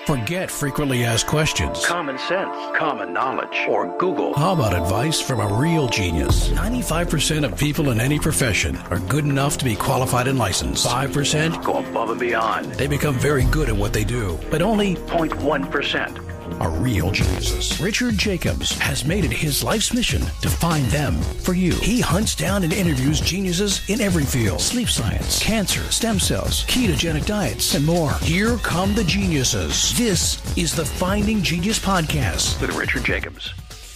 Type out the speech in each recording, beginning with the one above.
Forget frequently asked questions. Common sense, common knowledge, or Google. How about advice from a real genius? 95% of people in any profession are good enough to be qualified and licensed. 5% Go above and beyond. they become very good at what they do, but only 0.1%. are real geniuses. Richard Jacobs has made it his life's mission to find them for you. He hunts down and interviews geniuses in every field: sleep science, cancer, stem cells, ketogenic diets, and more. Here come the geniuses. This is the Finding Genius Podcast With Richard Jacobs.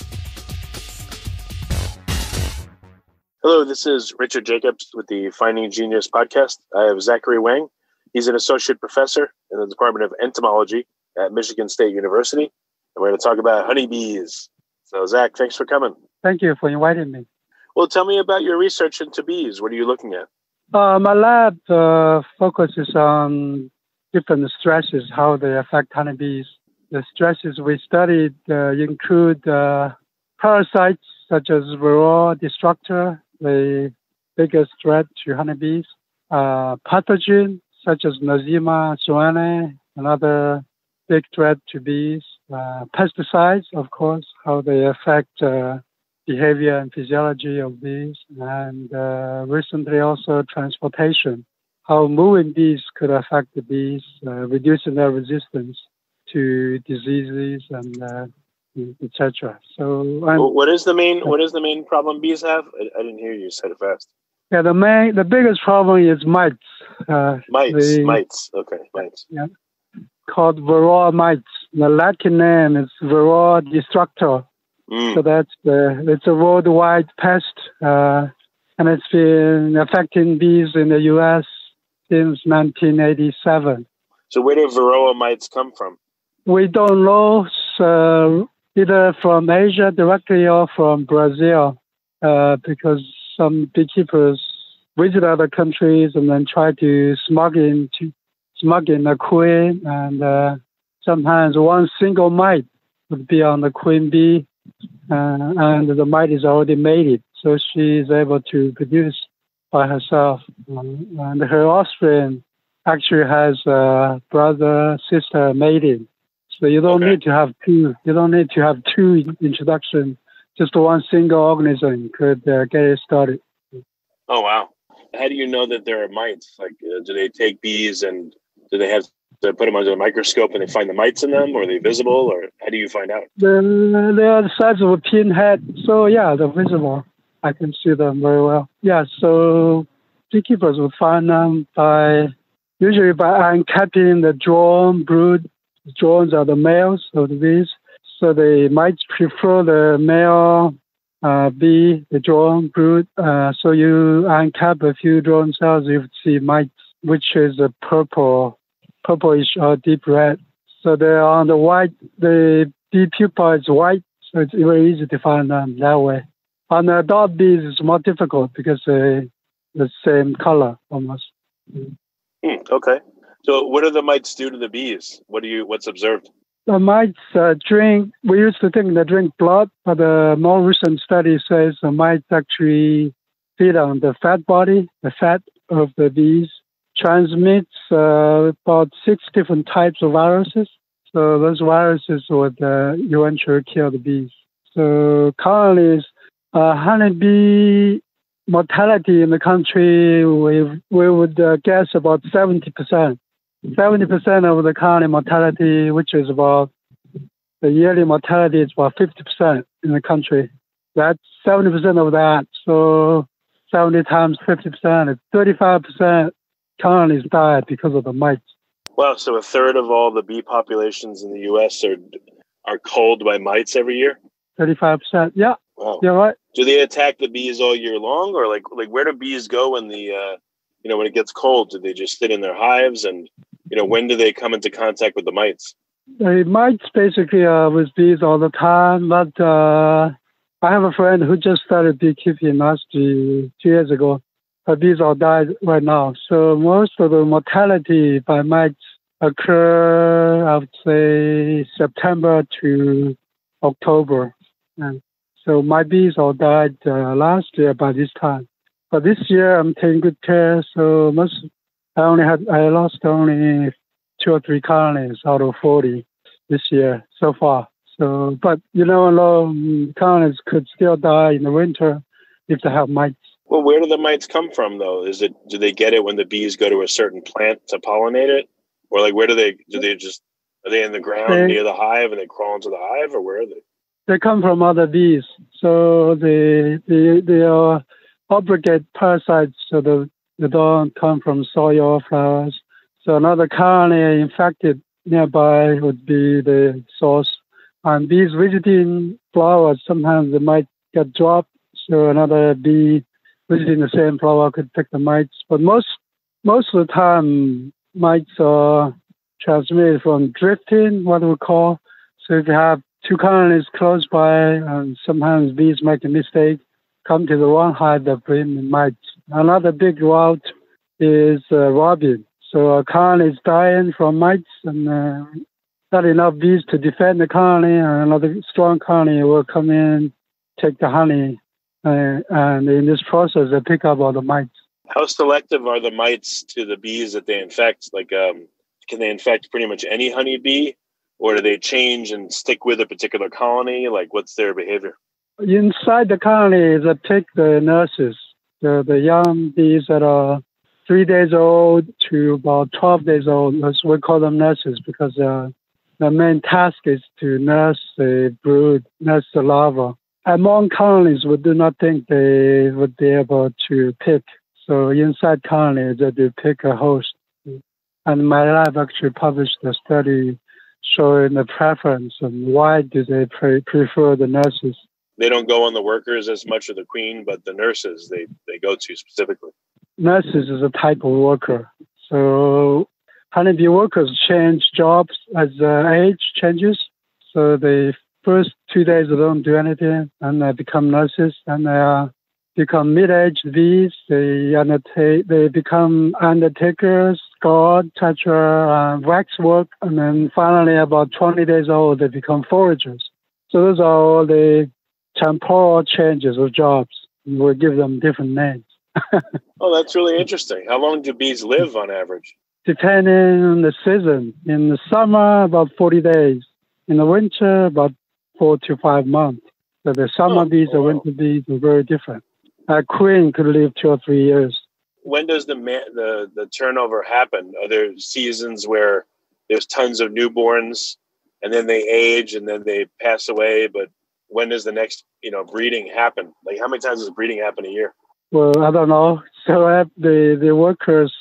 Hello, this is Richard Jacobs with the Finding Genius Podcast. I have Zachary Wang. He's an associate professor in the Department of Entomology at Michigan State University. And we're going to talk about honeybees. So, Zach, thanks for coming. Thank you for inviting me. Well, tell me about your research into bees. What are you looking at? My lab focuses on different stresses, how they affect honeybees. The stresses we studied include parasites such as Varroa destructor, the biggest threat to honeybees, pathogen such as Nosema soanae, another big threat to bees, pesticides, of course, how they affect behavior and physiology of bees, and recently also transportation, how moving bees could affect the bees, reducing their resistance to diseases and etc. So, what is the main problem bees have? I didn't hear you said it fast. Yeah, the biggest problem is mites. Mites. Okay, mites. Yeah, called Varroa mites. The Latin name is Varroa destructor. So it's a worldwide pest, and it's been affecting bees in the U.S. since 1987. So where do Varroa mites come from? We don't know, either from Asia directly or from Brazil, because some beekeepers visit other countries and then try to smuggle in a queen, and sometimes one single mite would be on the queen bee, and the mite is already mated, so she is able to produce by herself, and her offspring actually has a brother sister mating. So you don't need to have two. You don't need to have two introductions. Just one single organism could get it started. Oh wow! How do you know that there are mites? Like, do they take bees and do they have to put them under a microscope and they find the mites in them, or are they visible, or how do you find out? They are the size of a pinhead. So yeah, they're visible. I can see them very well. Yeah, so beekeepers will find them usually by uncapping the drone brood. Drones are the males of the bees, so they might prefer the male bee, the drone brood. So you uncap a few drone cells, you see mites, which is a purplish or deep red. So they're on the white. The bee pupa is white, so it's very easy to find them that way. On the adult bees, it's more difficult because they're the same color almost. Okay. So what do the mites do to the bees? What's observed? The mites drink, we used to think they drink blood, but a more recent study says the mites actually feed on the fat body, the fat of the bees, transmits about 6 different types of viruses. So those viruses would eventually kill the bees. So currently, honeybee mortality in the country, we would guess about 70%. 70% of the current mortality, which is about the yearly mortality is about 50% in the country. That's 70% of that. So 70 times 50% is 35% currently died because of the mites. Wow, so a third of all the bee populations in the U.S. are culled by mites every year? 35%, yeah. Wow. You're right. Do they attack the bees all year long, or like where do bees go when when it gets cold? Do they just sit in their hives, and when do they come into contact with the mites? The mites basically are with bees all the time, but I have a friend who just started beekeeping last 2 years ago. Her bees all died right now. So most of the mortality by mites occur, I would say, September to October. And so my bees all died last year by this time. But this year I'm taking good care. So I lost only 2 or 3 colonies out of 40 this year so far. So, but a lot of colonies could still die in the winter if they have mites. Well, where do the mites come from, though? Do they get it when the bees go to a certain plant to pollinate it? Or like, where are they in the ground near the hive and they crawl into the hive, or where are they? They come from other bees. So they are obligate parasites, so they don't come from soil or flowers. So another colony infected nearby would be the source. And bees visiting flowers, sometimes they might get dropped. So another bee visiting the same flower could pick the mites. But most of the time, mites are transmitted from drifting, what we call. So if you have 2 colonies close by, and sometimes bees make a mistake, come to the wrong hive that bring the mites. Another big route is robbing. So a colony is dying from mites, and not enough bees to defend the colony, and another strong colony will come in, take the honey, and in this process, they pick up all the mites. How selective are the mites to the bees that they infect? Like, can they infect pretty much any honeybee, or do they change and stick with a particular colony? Like, what's their behavior? Inside the colony, they pick the nurses, the young bees that are 3 days old to about 12 days old. We call them nurses because the main task is to nurse the brood, nurse the larva. Among colonies, we do not think they would be able to pick. So inside colonies, they do pick a host. And my lab actually published a study showing the preference and why do they prefer the nurses. They don't go on the workers as much as the queen, but the nurses they go to specifically. Nurses is a type of worker. So honeybee workers change jobs as age changes. So the first 2 days they don't do anything, and they become nurses, and they become mid-aged bees. They become undertakers, guard, toucher, wax work, and then finally about 20 days old they become foragers. So those are all the temporal changes of jobs. We'll give them different names. Oh, that's really interesting. How long do bees live on average? Depending on the season. In the summer, about 40 days. In the winter, about 4 to 5 months. So the summer bees and winter bees are very different. A queen could live 2 or 3 years. When does the turnover happen? Are there seasons where there's tons of newborns and then they age and then they pass away? But when does the next breeding happen? Like, how many times does breeding happen a year? Well, I don't know. So the workers'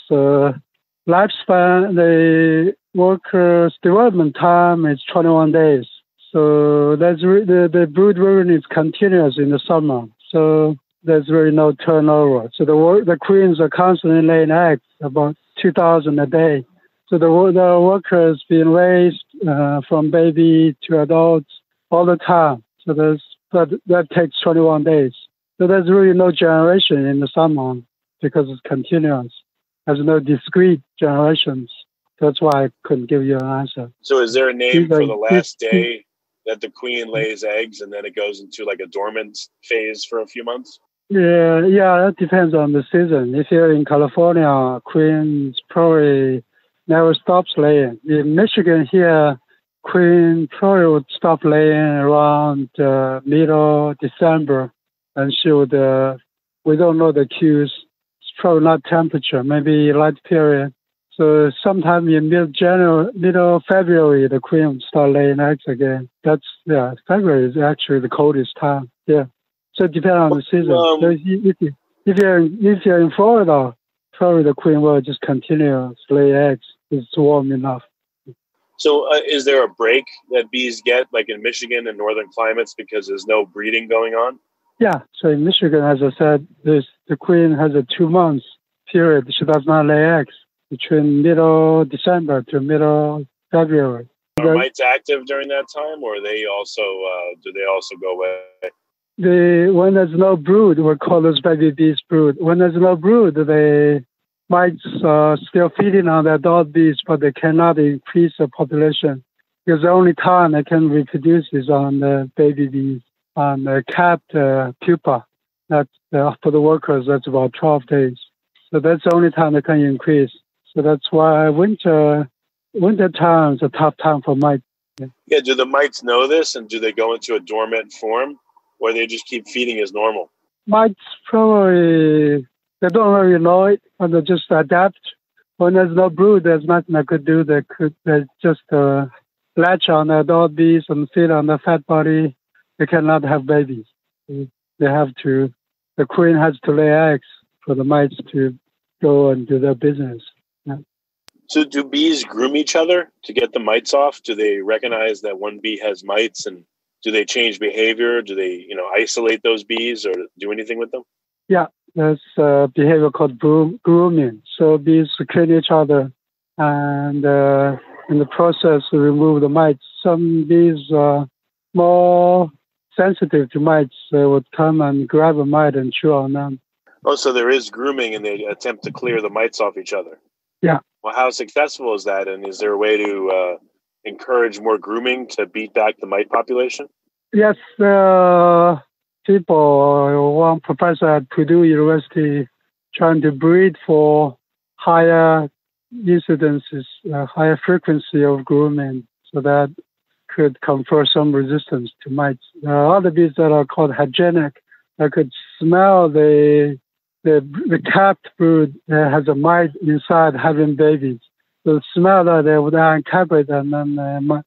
lifespan, the workers' development time is 21 days. So that's the brood rearing is continuous in the summer. So there's really no turnover. So the queens are constantly laying eggs, about 2,000 a day. So the workers being raised from baby to adults all the time. So that takes 21 days. So there's really no generation in the summer because it's continuous. There's no discrete generations. That's why I couldn't give you an answer. So is there a name for the last day that the queen lays eggs and then it goes into like a dormant phase for a few months? Yeah, that depends on the season. If you're in California, queens probably never stops laying. In Michigan here, queen probably would stop laying around middle December. And she would, we don't know the cues. It's probably not temperature, maybe light period. So sometime in middle February, the queen would start laying eggs again. February is actually the coldest time. Yeah. So it depends on the season. So if you're in Florida, probably the queen will just continue to lay eggs. It's warm enough. So is there a break that bees get, like in Michigan and northern climates, because there's no breeding going on? Yeah. So in Michigan, as I said, the queen has a 2 months period. She does not lay eggs between middle December to middle February. Are mites active during that time, or do they also go away? When there's no brood, we call those baby bees brood. When there's no brood, the mites are still feeding on the adult bees, but they cannot increase the population because the only time they can reproduce is on the baby bees, on the capped pupa. That's for the workers. That's about 12 days. So that's the only time they can increase. So that's why winter winter time is a tough time for mites. Yeah, do the mites know this, and do they go into a dormant form, or they just keep feeding as normal? Mites probably, they don't really know it, but they just adapt. When there's no brood, there's nothing they could do. They just latch on the adult bees and feed on the fat body. They cannot have babies. They have to, the queen has to lay eggs for the mites to go and do their business. Yeah. So do bees groom each other to get the mites off? Do they recognize that one bee has mites, and do they change behavior? Do they, isolate those bees or do anything with them? Yeah, there's a behavior called grooming. So bees clean each other, and in the process, remove the mites. Some bees are more sensitive to mites. They would come and grab a mite and chew on them. Oh, so there is grooming, and they attempt to clear the mites off each other. Yeah. Well, how successful is that? And is there a way to encourage more grooming to beat back the mite population? Yes, one professor at Purdue University trying to breed for higher incidences, higher frequency of grooming, so that could confer some resistance to mites. There are other bees that are called hygienic that could smell the capped brood that has a mite inside having babies. So the smell that they would uncap it and then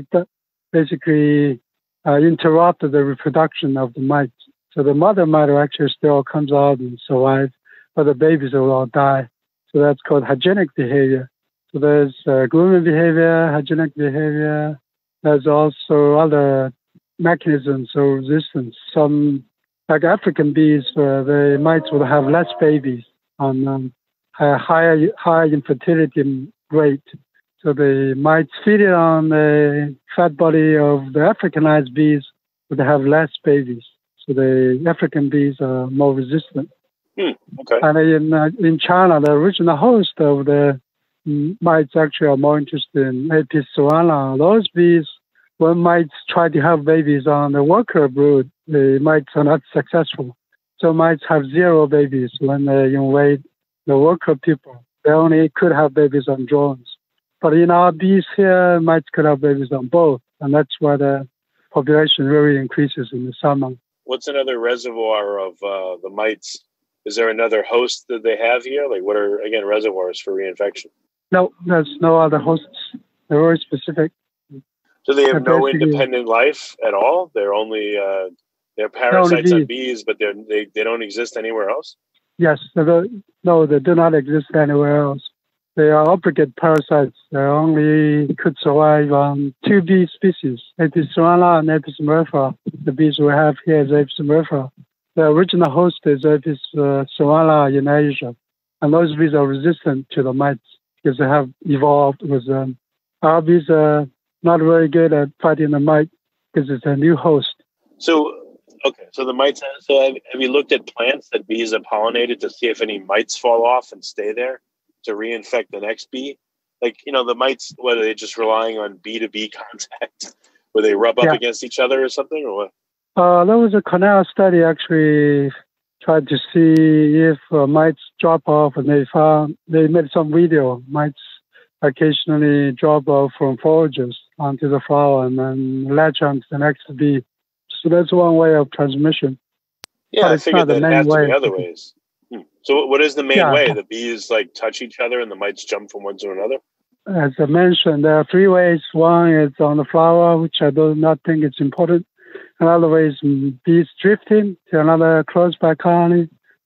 basically interrupt the reproduction of the mites. So the mother mite actually still comes out and survives, but the babies will all die. So that's called hygienic behavior. So there's grooming behavior, hygienic behavior. There's also other mechanisms of resistance. Some, like African bees, the mites would have less babies on a higher infertility rate. So the mites feeding on the fat body of the Africanized bees would have less babies. So the African bees are more resistant. Okay. And in China, the original host of the mites actually are more interested in Apis cerana. Those bees, when mites try to have babies on the worker brood, the mites are not successful. So mites have 0 babies when they invade the worker people. They only could have babies on drones. But in our bees here, mites could have babies on both. And that's why the population really increases in the summer. What's another reservoir of the mites? Is there another host that they have here? Like, what are, again, reservoirs for reinfection? No, there's no other hosts. They're very specific. So they have no independent life at all? They're only they're parasites on bees, but they don't exist anywhere else? Yes. They do not exist anywhere else. They are obligate parasites. They only could survive on 2 bee species, Apis cerana and Apis mellifera. The bees we have here is Apis mellifera. The original host is Apis cerana in Asia. And those bees are resistant to the mites because they have evolved with them. Our bees are not very good at fighting the mite because it's a new host. So the mites, so have you looked at plants that bees have pollinated to see if any mites fall off and stay there to reinfect the next bee? Like, the mites, what, are they just relying on bee-to-bee contact where they rub up against each other or something, or what? There was a Cornell study actually tried to see if mites drop off, and they made some video. Mites occasionally drop off from forages onto the flower and then latch onto the next bee. So that's one way of transmission. Yeah, I figured that has to be other ways. So what is the main way? The bees touch each other and the mites jump from one to another? As I mentioned, there are 3 ways. One is on the flower, which I do not think it's important. Another way is bees drifting to another close-by colony.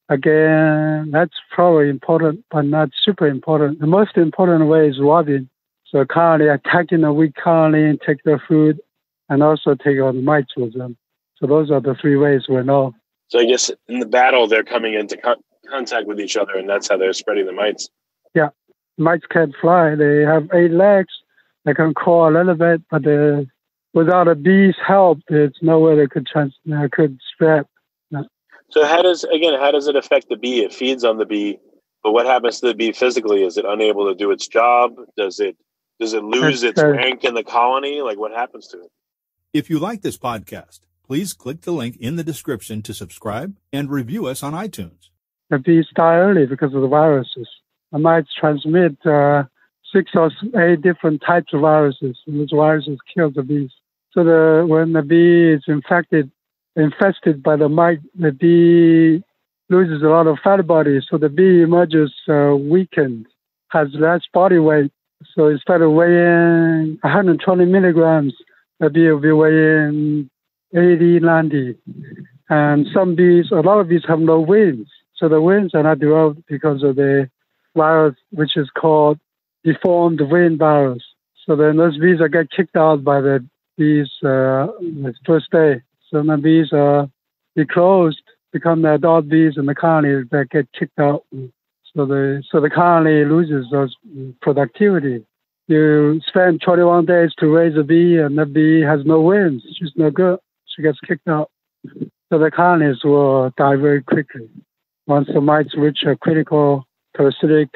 Again, that's probably important, but not super important. The most important way is robbing. So a colony attacking a weak colony and take their food, and also take all the mites with them. So those are the 3 ways we know. So I guess in the battle, they're coming into contact with each other, and that's how they're spreading the mites. Yeah. Mites can't fly. They have 8 legs. They can crawl a little bit, but without a bee's help, there's no way they could spread. No. So how does it affect the bee? It feeds on the bee, but what happens to the bee physically? Is it unable to do its job? Does it lose its rank in the colony? Like, what happens to it? If you like this podcast, please click the link in the description to subscribe and review us on iTunes. The bees die early because of the viruses. The mites transmit 6 or 8 different types of viruses, and those viruses kill the bees. So when the bee is infested by the mite, the bee loses a lot of fat body, so the bee emerges weakened, has less body weight. So instead of weighing 120 milligrams, the bee will be weighing 80, 90. And some bees, a lot of bees have no wings. So the wings are not developed because of the virus, which is called deformed wing virus. So then those bees get kicked out by the bees the first day. So the bees are declosed, become the adult bees, and the colony that get kicked out. So the colony loses those productivity. You spend 21 days to raise a bee, and the bee has no wings. She's no good. She gets kicked out. So the colonies will die very quickly once the mites reach a critical parasitic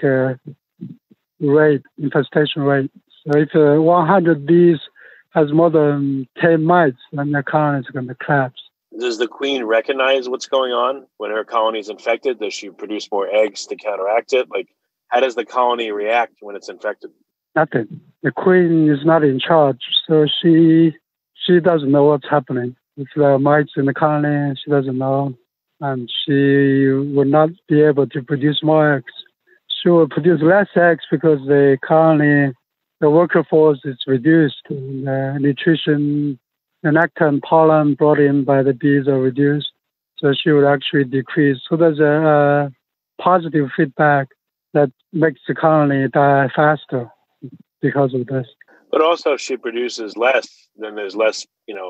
rate, infestation rate. So if 100 bees has more than 10 mites, then the colony is going to collapse. Does the queen recognize what's going on when her colony is infected? Does she produce more eggs to counteract it? Like, how does the colony react when it's infected? Nothing. The queen is not in charge, so she doesn't know what's happening. If there are mites in the colony, she doesn't know, and she will not be able to produce more eggs. She will produce less eggs because the colony, the worker force is reduced, and the nutrition, the nectar and pollen brought in by the bees are reduced, so she would actually decrease. So there's a positive feedback that makes the colony die faster because of this. But also, if she produces less, then there's less,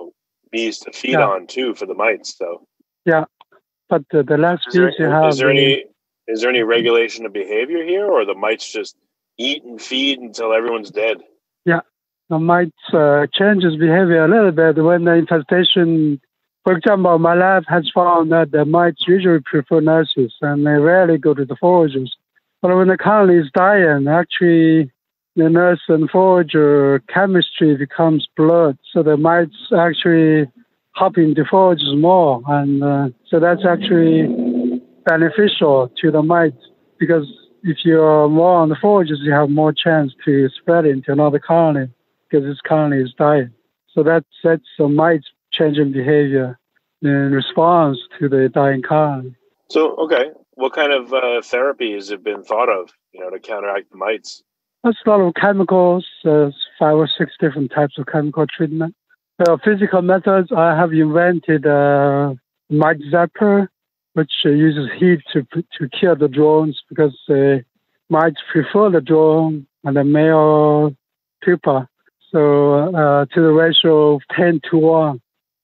bees to feed on too for the mites. So yeah, but the less bees you have. Is there any regulation of behavior here, or the mites just eat and feed until everyone's dead? Yeah, the mites changes behavior a little bit when the infestation. For example, my lab has found that the mites usually prefer nurses and they rarely go to the foragers. But when the colony is dying, actually the nurse and forager chemistry becomes blurred. So the mites actually hop into foragers more. And so that's actually beneficial to the mites because if you're more on the foragers, you have more chance to spread it into another colony because this colony is dying. So that's the mites changing behavior in response to the dying colony. So, okay. What kind of therapy has it been thought of, to counteract the mites? There's a lot of chemicals, 5 or 6 different types of chemical treatment. Physical methods, I have invented a mite zapper, which uses heat to kill the drones because the mites prefer the drone and the male pupa. So to the ratio of 10 to 1.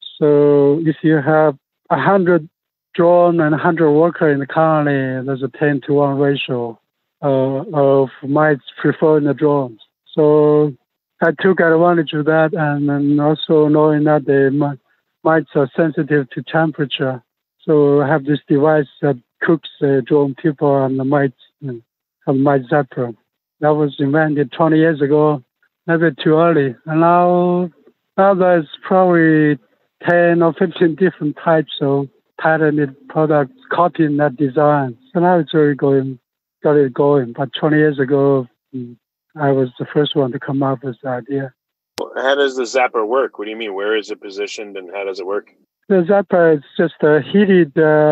So if you have 100 drone and 100 worker in the colony, there's a 10 to 1 ratio of mites preferring the drones. So I took advantage of that, and then also knowing that the mites are sensitive to temperature. So I have this device that cooks the drone pupa and the mites, called mite zapper. That was invented 20 years ago, a bit too early. And now there's probably 10 or 15 different types of patented products copying that design. So now it's really got it going. But 20 years ago, I was the first one to come up with the idea. How does the zapper work? What do you mean? Where is it positioned and how does it work? The zapper is just a heated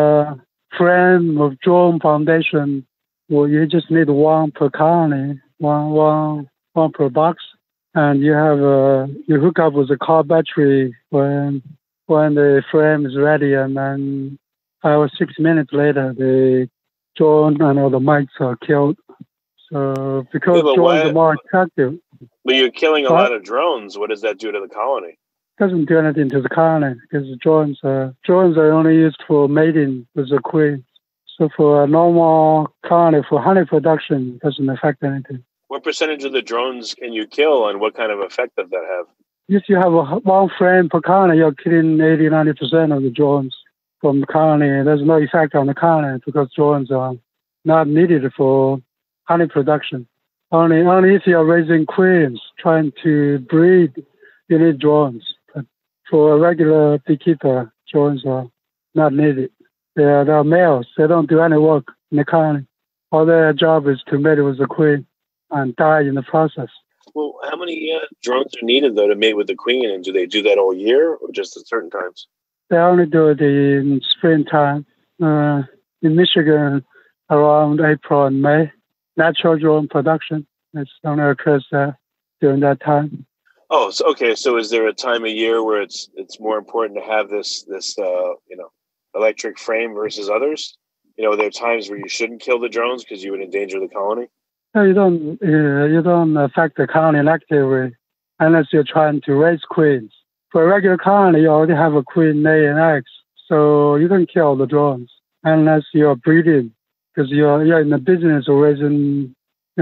frame of drone foundation. Well, you just need one per colony, one per box. And you hook up with a car battery when the frame is ready, and then 5 or 6 minutes later, the drone and all the mites are killed. So because drones are more attractive. But you're killing a lot of drones. What does that do to the colony? It doesn't do anything to the colony because the drones are only used for mating with the queen. So for a normal colony, for honey production, it doesn't affect anything. What percentage of the drones can you kill, and what kind of effect does that have? If you have one frame per colony, you're killing 80-90% of the drones from the colony. There's no effect on the colony because drones are not needed for honey production. Only if you're raising queens, trying to breed, you need drones. But for a regular beekeeper, drones are not needed. They're males. They don't do any work in the colony. All their job is to mate with the queen and die in the process. Well, how many drones are needed, though, to mate with the queen? And do they do that all year or just at certain times? They only do it in springtime. In Michigan, around April and May, natural drone production. It's only occurs during that time. Oh, so, okay. So is there a time of year where it's more important to have this electric frame versus others? Are there times where you shouldn't kill the drones because you would endanger the colony? No, you don't affect the colony actively unless you're trying to raise queens. For a regular colony, you already have a queen laying eggs, so you don't kill the drones unless you're breeding, because you're in the business of raising,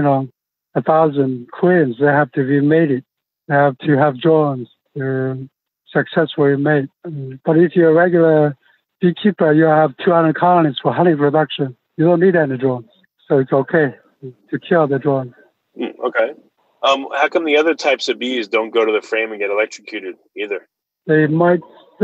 1,000 queens. They have to be mated. They have to have drones to successfully mate. But if you're a regular beekeeper, you have 200 colonies for honey production. You don't need any drones, so it's okay to kill the drones. Okay. How come the other types of bees don't go to the frame and get electrocuted either? They might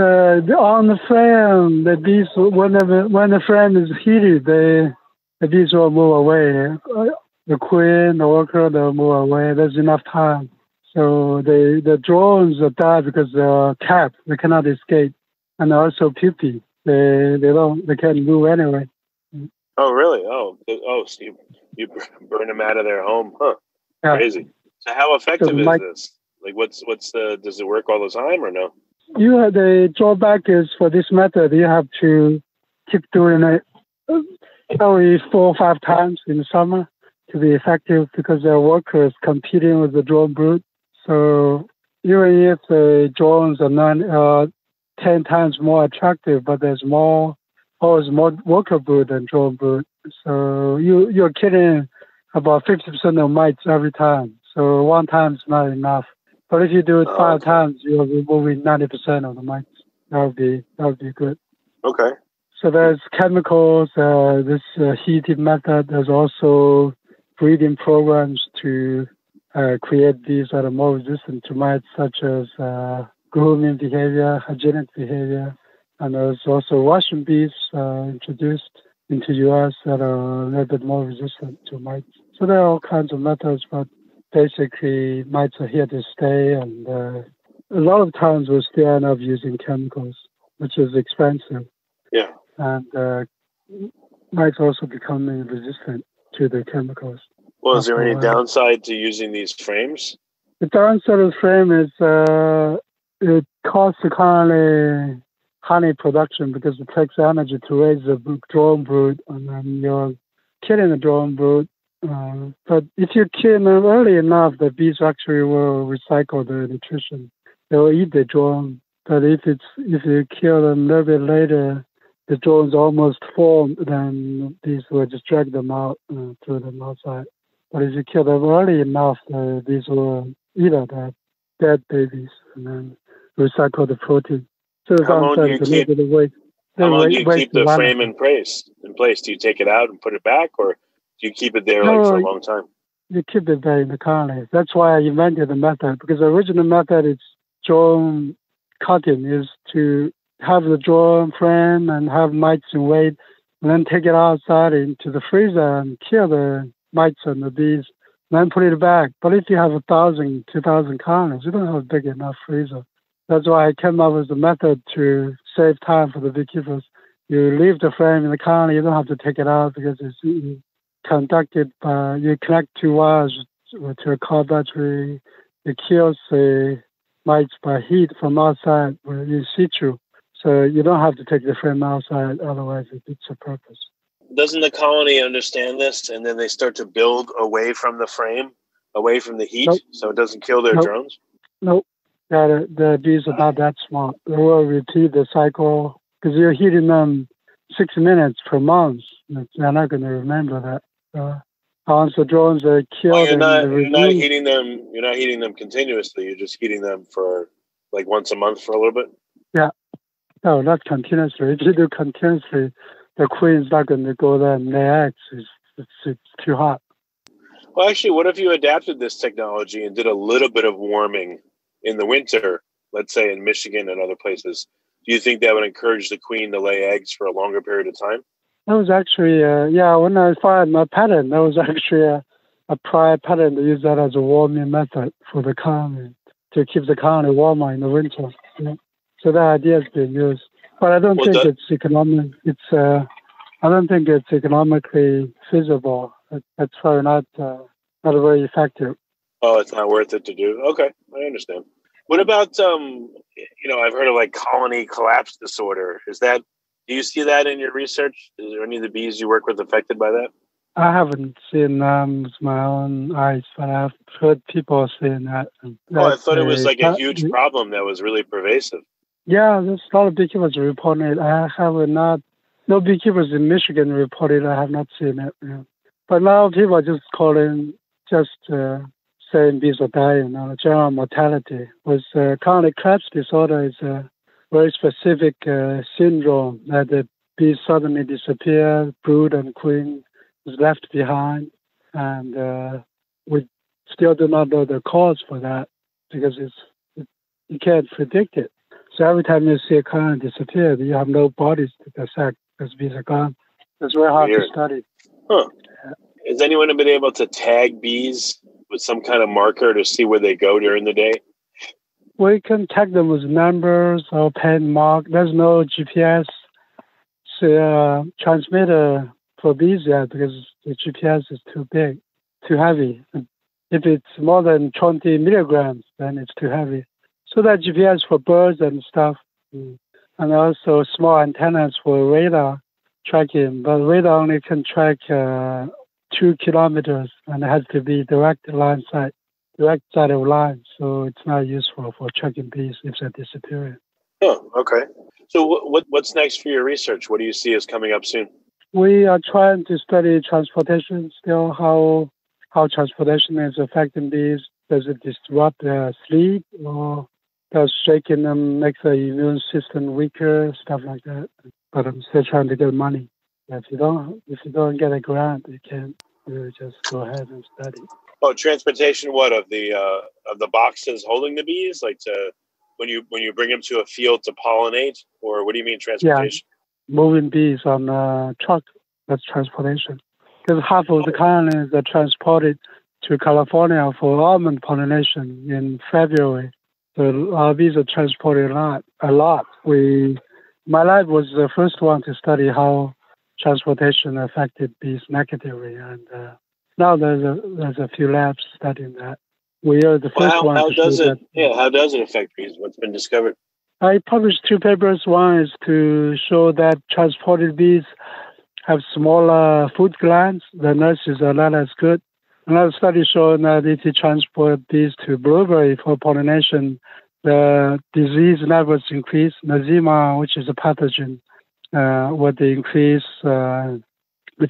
on the frame. The bees, when the frame is heated, the bees will move away. The queen, the worker, they'll move away. There's enough time. So the drones will die because they're capped. They cannot escape, and also pupae. They can't move anyway. Oh, really? So you burn them out of their home, huh? Yeah. Crazy. So how effective is this? Like, does it work all the time or no? The drawback is for this method, you have to keep doing it probably 4 or 5 times in the summer to be effective, because there are workers competing with the drone brood. So even if the drones are 10 times more attractive, but there's always more worker brood than drone brood. So you're killing about 50% of mites every time. So 1 time is not enough. But if you do it 5 times, you're removing 90% of the mites. That would be good. Okay. So there's chemicals, this heating method. There's also breeding programs to create bees that are more resistant to mites, such as grooming behavior, hygienic behavior. And there's also Russian bees introduced into U.S. that are a little bit more resistant to mites. So there are all kinds of methods, but basically mites are here to stay. And a lot of times we still end up using chemicals, which is expensive. Yeah. And mites also becoming resistant to the chemicals. Well, is there any downside to using these frames? The downside of the frame is it costs the colony honey production, because it takes energy to raise the drone brood, and then you're killing the drone brood. But if you kill them early enough, the bees actually will recycle the nutrition. They will eat the drone. But if you kill them a little bit later, the drones almost formed, then bees will just drag them out, throw them outside. But if you kill them early enough, the bees will eat the dead babies and then recycle the protein. So how long do you keep the frame in place? Do you take it out and put it back, or do you keep it there for a long time? You keep it there in the colony. That's why I invented the method, because the original method is drone cutting, is to have the drone frame and have mites in weight, and then take it outside into the freezer and kill the mites and the bees, and then put it back. But if you have 1,000, 2,000 colonies, you don't have a big enough freezer. That's why I came up with the method to save time for the beekeepers. You leave the frame in the colony, you don't have to take it out, because it's conducted by, you connect 2 wires to a car battery. It kills the mites by heat from outside in situ. So you don't have to take the frame outside, otherwise it defeats the purpose. Doesn't the colony understand this, and then they start to build away from the frame, away from the heat, so it doesn't kill their drones? Nope. The bees are not that smart. They will repeat the cycle, because you're heating them 6 minutes per month. They're not going to remember that. Once the drones are killed, you're not heating them. You're not heating them continuously. You're just heating them for like once a month for a little bit. Yeah. No, not continuously. If you do continuously, the queen's not going to go there and lay eggs. It's too hot. Well, actually, what if you adapted this technology and did a little bit of warming in the winter, let's say in Michigan and other places? Do you think that would encourage the queen to lay eggs for a longer period of time? That was actually, when I filed my patent, that was actually a prior patent to use that as a warming method for the colony, to keep the colony warmer in the winter. So that idea has been used. But I don't think it's economic. I don't think it's economically feasible. That's probably not very effective. Oh, it's not worth it to do. Okay, I understand. What about I've heard of like colony collapse disorder. Do you see that in your research? Is there any of the bees you work with affected by that? I haven't seen with my own eyes, but I've heard people saying that. I thought it was like a huge problem that was really pervasive. Yeah, there's a lot of beekeepers reporting it. No beekeepers in Michigan reported. I have not seen it. But now people are just saying bees are dying. General mortality with colony collapse disorder is a very specific syndrome that the bees suddenly disappear, brood and queen is left behind, and we still do not know the cause for that because you can't predict it. So every time you see a colony disappear, you have no bodies to dissect because bees are gone. It's very hard to study. Huh. Has anyone been able to tag bees with some kind of marker to see where they go during the day? We can tag them with numbers or pen mark. There's no GPS transmitter for bees yet because the GPS is too big, too heavy. If it's more than 20 milligrams, then it's too heavy. So that GPS for birds and stuff, and also small antennas for radar tracking. But radar only can track 2 kilometers, and it has to be direct side of line. So it's not useful for tracking bees if they're disappearing. Oh, okay. So what's next for your research? What do you see as coming up soon? We are trying to study transportation still, how transportation is affecting bees. Does it disrupt their sleep, or does shaking them make the immune system weaker, stuff like that. But I'm still trying to get money. If you don't get a grant, you can't just go ahead and study. Oh, transportation! What of the boxes holding the bees? Like when you bring them to a field to pollinate, or what do you mean transportation? Yeah, moving bees on a truck. That's transportation. Because half of the colonies are transported to California for almond pollination in February. So our bees are transported a lot. My lab was the first one to study how transportation affected bees negatively, and now there's a few labs studying that. We are the first one. How does it affect bees? What's been discovered? I published 2 papers. One is to show that transported bees have smaller food glands. The nurses are not as good. Another study showed that if you transport bees to blueberry for pollination, the disease levels increase. Nosema, which is a pathogen, would increase. The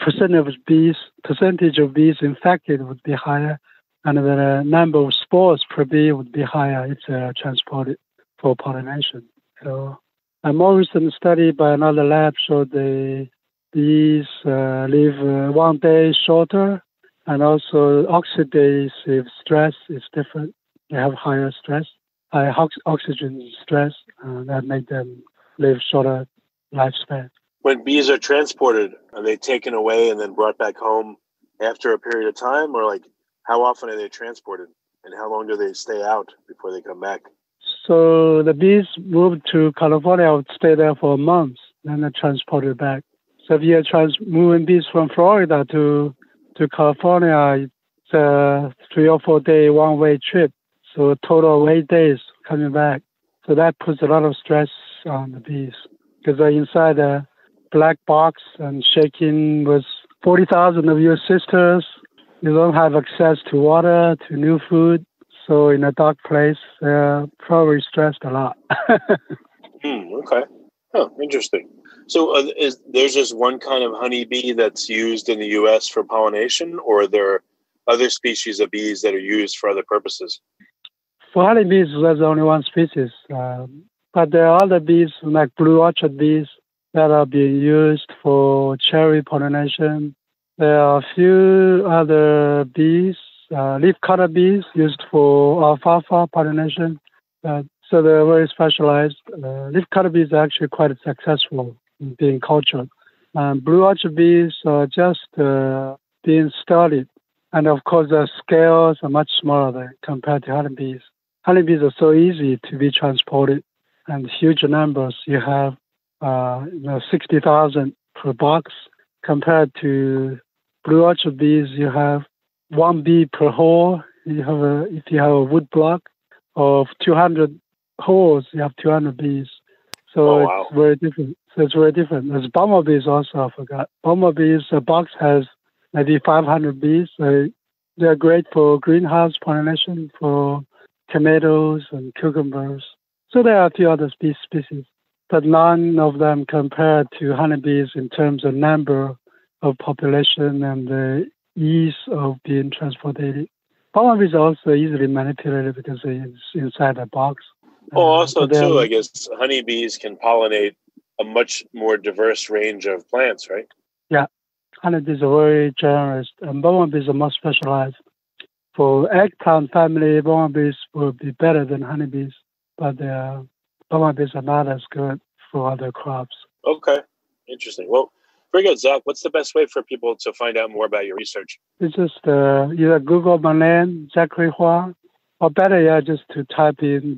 percentage of bees infected would be higher, and the number of spores per bee would be higher if they're transported for pollination. So a more recent study by another lab showed the bees live 1 day shorter, and also oxidative stress is different. They have higher stress, high oxygen stress, that make them live shorter lifespan. When bees are transported, are they taken away and then brought back home after a period of time, or like how often are they transported, and how long do they stay out before they come back? So the bees moved to California, would stay there for a month, then they're transported back. So if you're moving bees from Florida to California, it's a 3 or 4 day one-way trip. So a total of 8 days coming back. So that puts a lot of stress on the bees because they're inside a black box and shaking with 40,000 of your sisters. You don't have access to water, to new food. So in a dark place, they're probably stressed a lot. Okay. Oh, interesting. So there's just one kind of honeybee that's used in the U.S. for pollination, or are there other species of bees that are used for other purposes? For honeybees, there's only one species. But there are other bees, like blue orchard bees, that are being used for cherry pollination. There are a few other bees, leafcutter bees, used for alfalfa pollination. So they're very specialized. Leafcutter bees are actually quite successful in being cultured. Blue orchard bees are just being studied. And of course, the scales are much smaller compared to honeybees. Honeybees are so easy to be transported, and huge numbers. You have 60,000 per box. Compared to blue orchid bees, you have 1 bee per hole. If you have a wood block of 200 holes, you have 200 bees. So It's very different. There's bumblebees also, I forgot. Bumblebees, a box has maybe 500 bees. So they're great for greenhouse pollination, for tomatoes and cucumbers. So there are a few other species, but none of them compared to honeybees in terms of number of population and the ease of being transported. Bumblebees are also easily manipulated because it's inside a box. Also, too, I guess honeybees can pollinate a much more diverse range of plants, right? Yeah, honeybees are very generous, and bumblebees are more specialized. For eggplant family, bumblebees will be better than honeybees, but bumblebees are not as good for other crops. Okay, interesting. Well, very good, Zach. What's the best way for people to find out more about your research? It's just either Google my name, Zachary Hua, or better yet, just to type in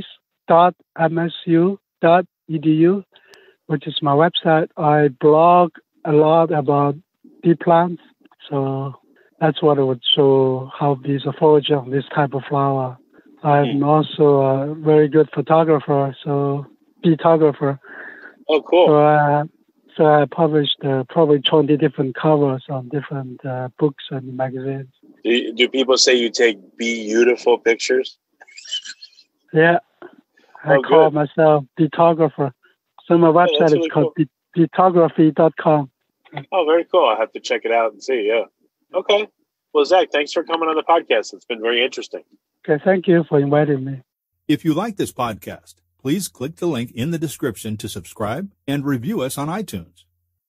bees.msu.edu, which is my website. I blog a lot about bee plants, so that's what it would show how bees are foraging on this type of flower. I'm also a very good photographer, beetographer. Oh, cool. So I published probably 20 different covers on different books and magazines. Do people say you take beautiful pictures? Yeah. I call myself beetographer. So my website is called beetography.com. Oh, very cool. I'll have to check it out and see, yeah. Okay. Well, Zach, thanks for coming on the podcast. It's been very interesting. Okay, thank you for inviting me. If you like this podcast, please click the link in the description to subscribe and review us on iTunes.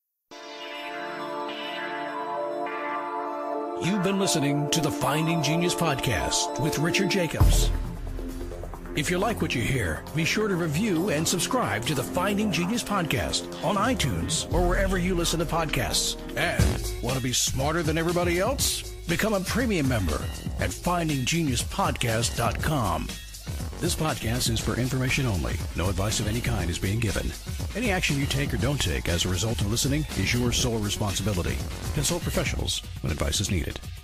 You've been listening to the Finding Genius podcast with Richard Jacobs. If you like what you hear, be sure to review and subscribe to the Finding Genius podcast on iTunes or wherever you listen to podcasts. And want to be smarter than everybody else? Become a premium member at findinggeniuspodcast.com. This podcast is for information only. No advice of any kind is being given. Any action you take or don't take as a result of listening is your sole responsibility. Consult professionals when advice is needed.